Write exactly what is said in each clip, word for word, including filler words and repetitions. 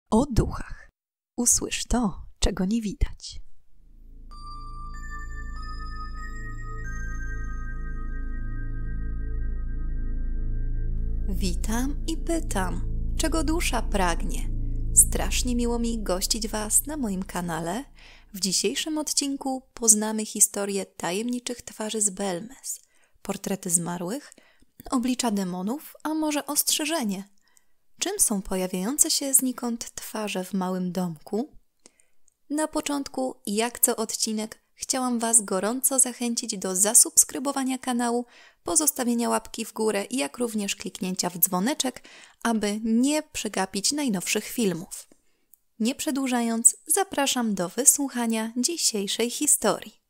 O duchach. Usłysz to, czego nie widać. Witam i pytam, czego dusza pragnie. Strasznie miło mi gościć Was na moim kanale. W dzisiejszym odcinku poznamy historię tajemniczych twarzy z Belmez, portrety zmarłych, oblicza demonów, a może ostrzeżenie. Czym są pojawiające się znikąd twarze w małym domku? Na początku, jak co odcinek, chciałam Was gorąco zachęcić do zasubskrybowania kanału, pozostawienia łapki w górę, jak również kliknięcia w dzwoneczek, aby nie przegapić najnowszych filmów. Nie przedłużając, zapraszam do wysłuchania dzisiejszej historii.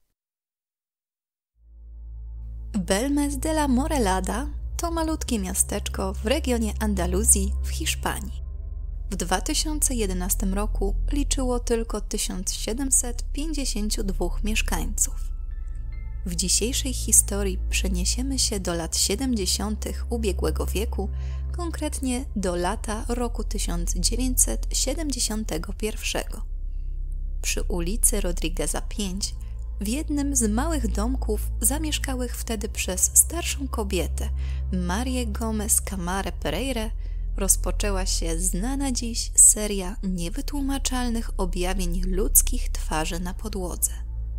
Belmez de la Morelada to malutkie miasteczko w regionie Andaluzji w Hiszpanii. W dwa tysiące jedenastym roku liczyło tylko tysiąc siedemset pięćdziesięciu dwóch mieszkańców. W dzisiejszej historii przeniesiemy się do lat siedemdziesiątych ubiegłego wieku, konkretnie do lata roku tysiąc dziewięćset siedemdziesiątego pierwszego. Przy ulicy Rodrigueza pięć, w jednym z małych domków zamieszkałych wtedy przez starszą kobietę, Marię Gomez Camare Pereira, rozpoczęła się znana dziś seria niewytłumaczalnych objawień ludzkich twarzy na podłodze.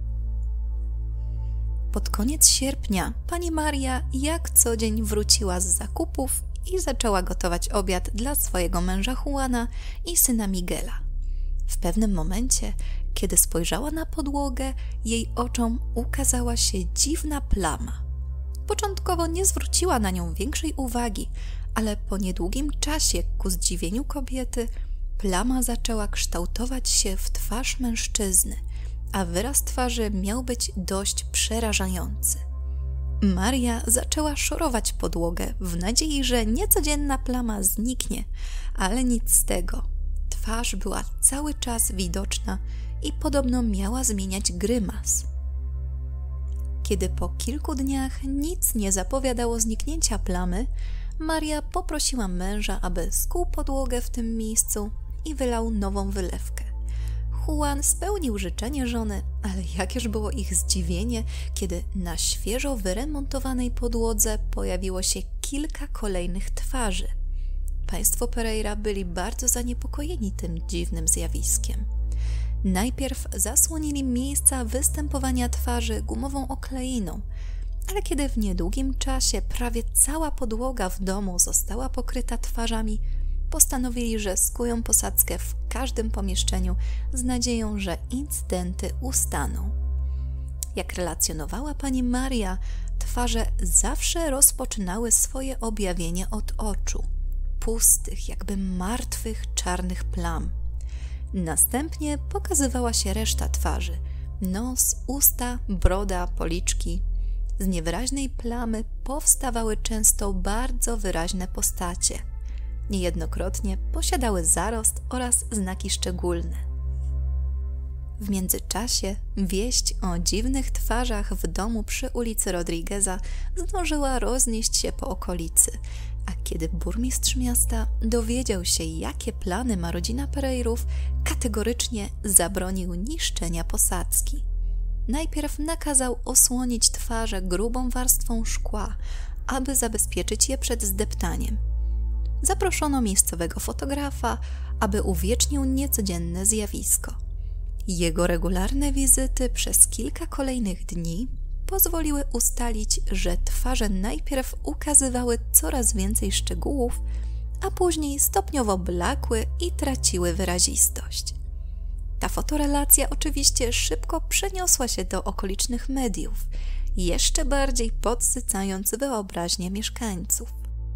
Pod koniec sierpnia pani Maria jak co dzień wróciła z zakupów i zaczęła gotować obiad dla swojego męża Juana i syna Miguela. W pewnym momencie, kiedy spojrzała na podłogę, jej oczom ukazała się dziwna plama. Początkowo nie zwróciła na nią większej uwagi, ale po niedługim czasie, ku zdziwieniu kobiety, plama zaczęła kształtować się w twarz mężczyzny, a wyraz twarzy miał być dość przerażający. Maria zaczęła szorować podłogę w nadziei, że niecodzienna plama zniknie, ale nic z tego. Twarz była cały czas widoczna i podobno miała zmieniać grymas. Kiedy po kilku dniach nic nie zapowiadało zniknięcia plamy, Maria poprosiła męża, aby skuł podłogę w tym miejscu i wylał nową wylewkę. Juan spełnił życzenie żony, ale jakież było ich zdziwienie, kiedy na świeżo wyremontowanej podłodze pojawiło się kilka kolejnych twarzy. Państwo Pereira byli bardzo zaniepokojeni tym dziwnym zjawiskiem. Najpierw zasłonili miejsca występowania twarzy gumową okleiną, ale kiedy w niedługim czasie prawie cała podłoga w domu została pokryta twarzami, postanowili, że skują posadzkę w każdym pomieszczeniu z nadzieją, że incydenty ustaną. Jak relacjonowała pani Maria, twarze zawsze rozpoczynały swoje objawienie od oczu, pustych, jakby martwych, czarnych plam. Następnie pokazywała się reszta twarzy: nos, usta, broda, policzki. Z niewyraźnej plamy powstawały często bardzo wyraźne postacie. Niejednokrotnie posiadały zarost oraz znaki szczególne. W międzyczasie wieść o dziwnych twarzach w domu przy ulicy Rodrigueza zdążyła roznieść się po okolicy, a kiedy burmistrz miasta dowiedział się, jakie plany ma rodzina Pereirów, kategorycznie zabronił niszczenia posadzki. Najpierw nakazał osłonić twarze grubą warstwą szkła, aby zabezpieczyć je przed zdeptaniem. Zaproszono miejscowego fotografa, aby uwiecznił niecodzienne zjawisko. Jego regularne wizyty przez kilka kolejnych dni pozwoliły ustalić, że twarze najpierw ukazywały coraz więcej szczegółów, a później stopniowo blakły i traciły wyrazistość. Ta fotorelacja oczywiście szybko przeniosła się do okolicznych mediów, jeszcze bardziej podsycając wyobraźnię mieszkańców.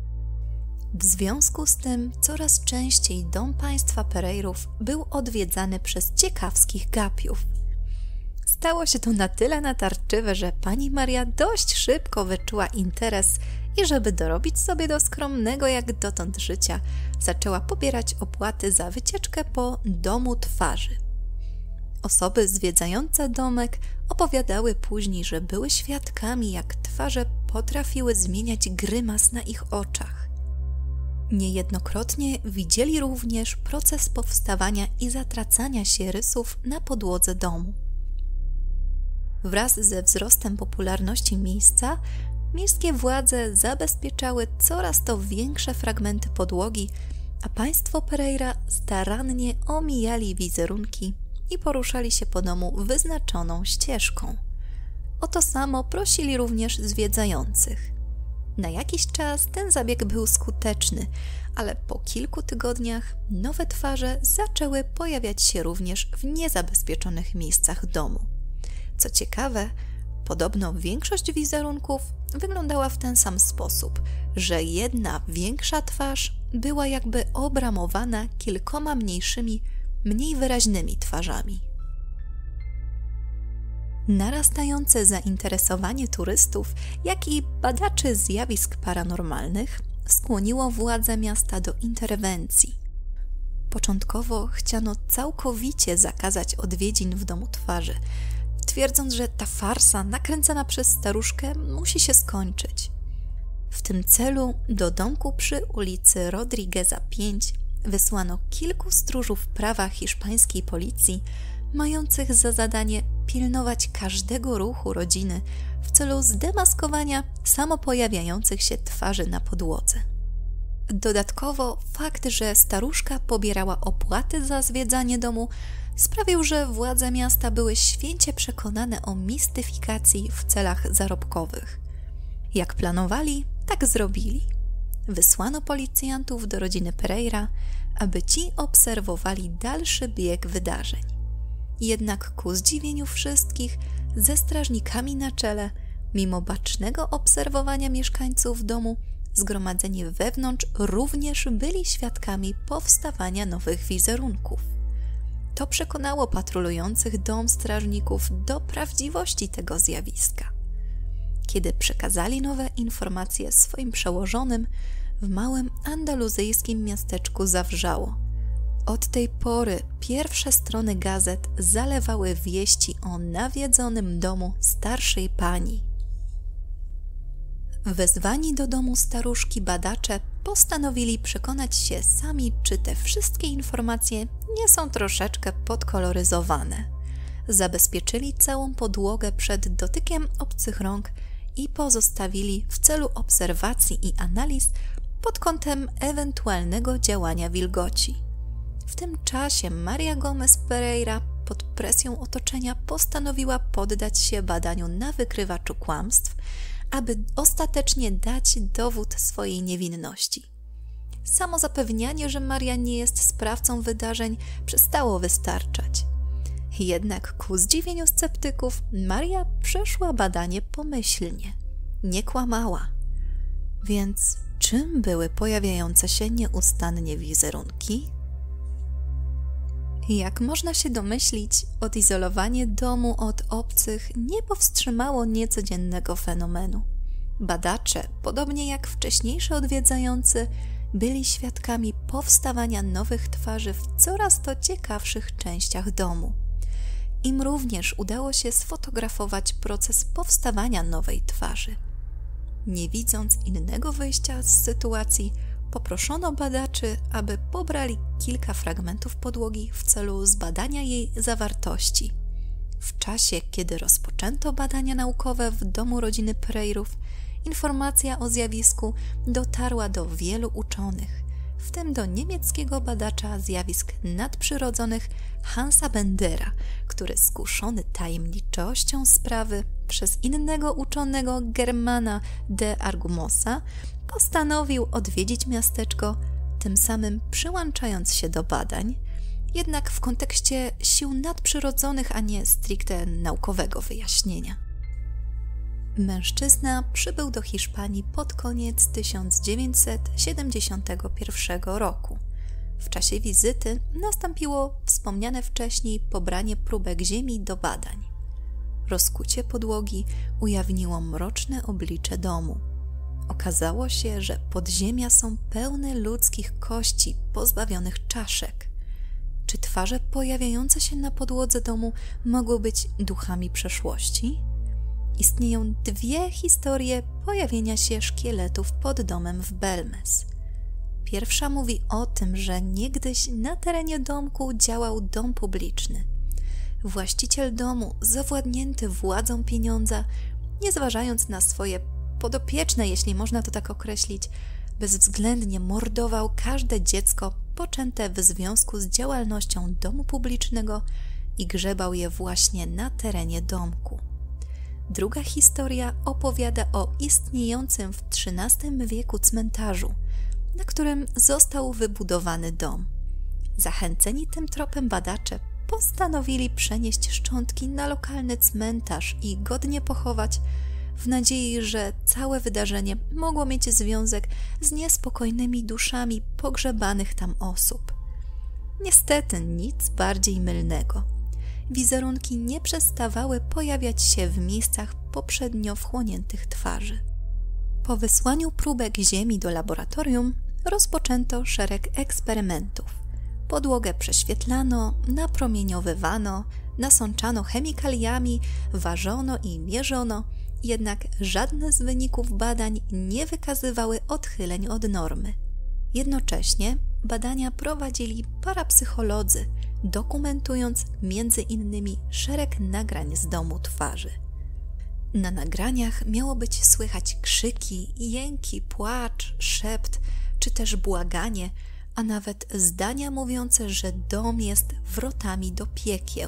W związku z tym coraz częściej dom państwa Pereirów był odwiedzany przez ciekawskich gapiów. Stało się to na tyle natarczywe, że pani Maria dość szybko wyczuła interes i żeby dorobić sobie do skromnego jak dotąd życia, zaczęła pobierać opłaty za wycieczkę po domu twarzy. Osoby zwiedzające domek opowiadały później, że były świadkami, jak twarze potrafiły zmieniać grymas na ich oczach. Niejednokrotnie widzieli również proces powstawania i zatracania się rysów na podłodze domu. Wraz ze wzrostem popularności miejsca, miejskie władze zabezpieczały coraz to większe fragmenty podłogi, a państwo Pereira starannie omijali wizerunki i poruszali się po domu wyznaczoną ścieżką. O to samo prosili również zwiedzających. Na jakiś czas ten zabieg był skuteczny, ale po kilku tygodniach nowe twarze zaczęły pojawiać się również w niezabezpieczonych miejscach domu. Co ciekawe, podobno większość wizerunków wyglądała w ten sam sposób, że jedna większa twarz była jakby obramowana kilkoma mniejszymi, mniej wyraźnymi twarzami. Narastające zainteresowanie turystów, jak i badaczy zjawisk paranormalnych skłoniło władze miasta do interwencji. Początkowo chciano całkowicie zakazać odwiedzin w domu twarzy, twierdząc, że ta farsa nakręcana przez staruszkę musi się skończyć. W tym celu do domku przy ulicy Rodrigueza pięć wysłano kilku stróżów prawa hiszpańskiej policji, mających za zadanie pilnować każdego ruchu rodziny w celu zdemaskowania samopojawiających się twarzy na podłodze. Dodatkowo fakt, że staruszka pobierała opłaty za zwiedzanie domu, sprawił, że władze miasta były święcie przekonane o mistyfikacji w celach zarobkowych. Jak planowali, tak zrobili. Wysłano policjantów do rodziny Pereira, aby ci obserwowali dalszy bieg wydarzeń. Jednak ku zdziwieniu wszystkich, ze strażnikami na czele, mimo bacznego obserwowania mieszkańców domu, zgromadzeni wewnątrz również byli świadkami powstawania nowych wizerunków. To przekonało patrolujących dom strażników do prawdziwości tego zjawiska. Kiedy przekazali nowe informacje swoim przełożonym, w małym andaluzyjskim miasteczku zawrzało. Od tej pory pierwsze strony gazet zalewały wieści o nawiedzonym domu starszej pani. Wezwani do domu staruszki badacze postanowili przekonać się sami, czy te wszystkie informacje nie są troszeczkę podkoloryzowane. Zabezpieczyli całą podłogę przed dotykiem obcych rąk i pozostawili w celu obserwacji i analiz pod kątem ewentualnego działania wilgoci. W tym czasie Maria Gomez Pereira pod presją otoczenia postanowiła poddać się badaniu na wykrywaczu kłamstw, aby ostatecznie dać dowód swojej niewinności. Samo zapewnianie, że Maria nie jest sprawcą wydarzeń, przestało wystarczać. Jednak ku zdziwieniu sceptyków Maria przeszła badanie pomyślnie. Nie kłamała. Więc czym były pojawiające się nieustannie wizerunki? Jak można się domyślić, odizolowanie domu od obcych nie powstrzymało niecodziennego fenomenu. Badacze, podobnie jak wcześniejsi odwiedzający, byli świadkami powstawania nowych twarzy w coraz to ciekawszych częściach domu. Im również udało się sfotografować proces powstawania nowej twarzy. Nie widząc innego wyjścia z sytuacji, poproszono badaczy, aby pobrali kilka fragmentów podłogi w celu zbadania jej zawartości. W czasie, kiedy rozpoczęto badania naukowe w domu rodziny Pereirów, informacja o zjawisku dotarła do wielu uczonych, w tym do niemieckiego badacza zjawisk nadprzyrodzonych Hansa Bendera, który skuszony tajemniczością sprawy przez innego uczonego Germana de Argumosa postanowił odwiedzić miasteczko, tym samym przyłączając się do badań, jednak w kontekście sił nadprzyrodzonych, a nie stricte naukowego wyjaśnienia. Mężczyzna przybył do Hiszpanii pod koniec tysiąc dziewięćset siedemdziesiątego pierwszego roku. W czasie wizyty nastąpiło wspomniane wcześniej pobranie próbek ziemi do badań. Rozkucie podłogi ujawniło mroczne oblicze domu. Okazało się, że podziemia są pełne ludzkich kości pozbawionych czaszek. Czy twarze pojawiające się na podłodze domu mogły być duchami przeszłości? Istnieją dwie historie pojawienia się szkieletów pod domem w Belmez. Pierwsza mówi o tym, że niegdyś na terenie domku działał dom publiczny. Właściciel domu, zawładnięty władzą pieniądza, nie zważając na swoje podopieczne, jeśli można to tak określić, bezwzględnie mordował każde dziecko poczęte w związku z działalnością domu publicznego i grzebał je właśnie na terenie domku. Druga historia opowiada o istniejącym w trzynastym wieku cmentarzu, na którym został wybudowany dom. Zachęceni tym tropem badacze postanowili przenieść szczątki na lokalny cmentarz i godnie pochować, w nadziei, że całe wydarzenie mogło mieć związek z niespokojnymi duszami pogrzebanych tam osób. Niestety nic bardziej mylnego. Wizerunki nie przestawały pojawiać się w miejscach poprzednio wchłoniętych twarzy. Po wysłaniu próbek ziemi do laboratorium rozpoczęto szereg eksperymentów. Podłogę prześwietlano, napromieniowywano, nasączano chemikaliami, ważono i mierzono, jednak żadne z wyników badań nie wykazywały odchyleń od normy. Jednocześnie badania prowadzili parapsycholodzy, dokumentując między innymi szereg nagrań z domu twarzy. Na nagraniach miało być słychać krzyki, jęki, płacz, szept, czy też błaganie, a nawet zdania mówiące, że dom jest wrotami do piekieł.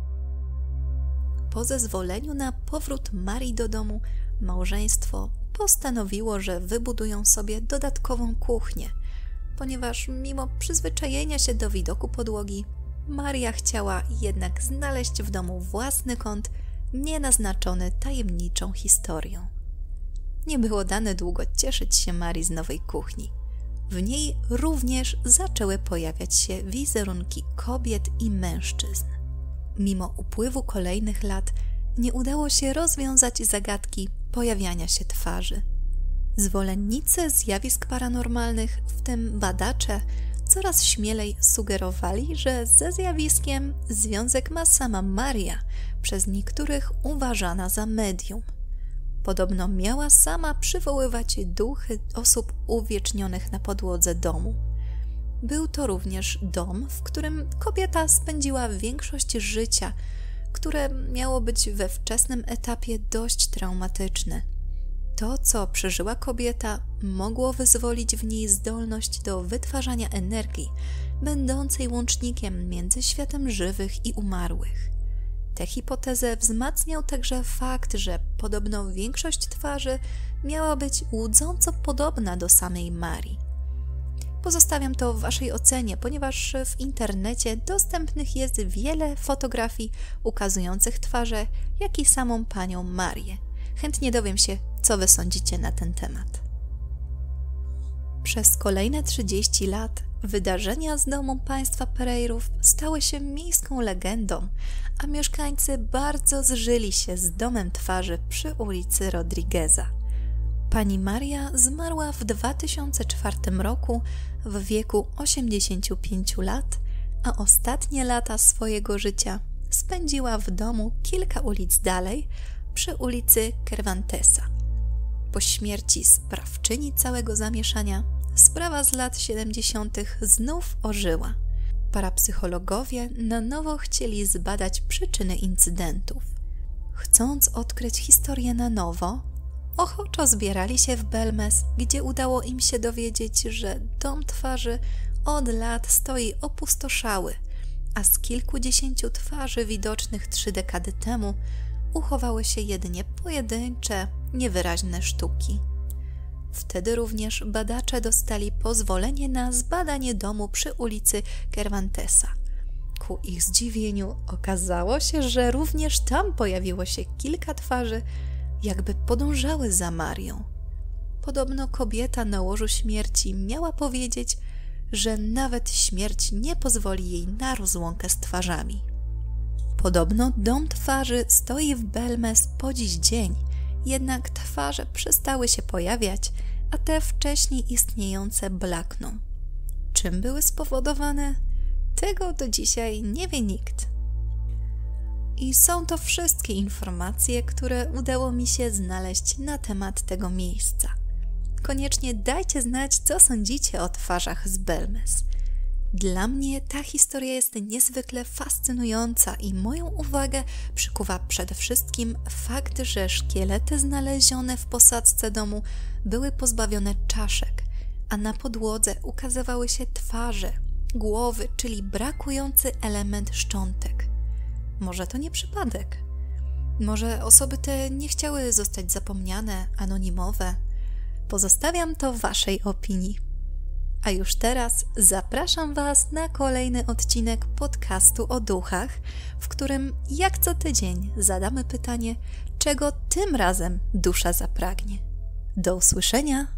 Po zezwoleniu na powrót Marii do domu, małżeństwo postanowiło, że wybudują sobie dodatkową kuchnię, ponieważ mimo przyzwyczajenia się do widoku podłogi, Maria chciała jednak znaleźć w domu własny kąt, nienaznaczony tajemniczą historią. Nie było dane długo cieszyć się Marii z nowej kuchni. W niej również zaczęły pojawiać się wizerunki kobiet i mężczyzn. Mimo upływu kolejnych lat nie udało się rozwiązać zagadki pojawiania się twarzy. Zwolennicy zjawisk paranormalnych, w tym badacze, coraz śmielej sugerowali, że ze zjawiskiem związek ma sama Maria, przez niektórych uważana za medium. Podobno miała sama przywoływać duchy osób uwiecznionych na podłodze domu. Był to również dom, w którym kobieta spędziła większość życia, które miało być we wczesnym etapie dość traumatyczne. To, co przeżyła kobieta, mogło wyzwolić w niej zdolność do wytwarzania energii, będącej łącznikiem między światem żywych i umarłych. Tę hipotezę wzmacniał także fakt, że podobno większość twarzy miała być łudząco podobna do samej Marii. Pozostawiam to w waszej ocenie, ponieważ w internecie dostępnych jest wiele fotografii ukazujących twarze, jak i samą panią Marię. Chętnie dowiem się, co wy sądzicie na ten temat. Przez kolejne trzydzieści lat wydarzenia z domu państwa Pereirów stały się miejską legendą, a mieszkańcy bardzo zżyli się z domem twarzy przy ulicy Rodrigueza. Pani Maria zmarła w dwa tysiące czwartym roku w wieku osiemdziesięciu pięciu lat, a ostatnie lata swojego życia spędziła w domu kilka ulic dalej, przy ulicy Cervantesa. Po śmierci sprawczyni całego zamieszania sprawa z lat siedemdziesiątych znów ożyła. Parapsychologowie na nowo chcieli zbadać przyczyny incydentów. Chcąc odkryć historię na nowo, ochoczo zbierali się w Belmez, gdzie udało im się dowiedzieć, że dom twarzy od lat stoi opustoszały, a z kilkudziesięciu twarzy widocznych trzy dekady temu uchowały się jedynie pojedyncze, niewyraźne sztuki. Wtedy również badacze dostali pozwolenie na zbadanie domu przy ulicy Cervantesa. Ku ich zdziwieniu okazało się, że również tam pojawiło się kilka twarzy, jakby podążały za Marią. Podobno kobieta na łożu śmierci miała powiedzieć, że nawet śmierć nie pozwoli jej na rozłąkę z twarzami. Podobno dom twarzy stoi w Belmez po dziś dzień, jednak twarze przestały się pojawiać, a te wcześniej istniejące blakną. Czym były spowodowane? Tego do dzisiaj nie wie nikt. I są to wszystkie informacje, które udało mi się znaleźć na temat tego miejsca. Koniecznie dajcie znać, co sądzicie o twarzach z Belmes. Dla mnie ta historia jest niezwykle fascynująca i moją uwagę przykuwa przede wszystkim fakt, że szkielety znalezione w posadzce domu były pozbawione czaszek, a na podłodze ukazywały się twarze, głowy, czyli brakujący element szczątek. Może to nie przypadek? Może osoby te nie chciały zostać zapomniane, anonimowe? Pozostawiam to waszej opinii. A już teraz zapraszam was na kolejny odcinek podcastu o duchach, w którym jak co tydzień zadamy pytanie, czego tym razem dusza zapragnie. Do usłyszenia!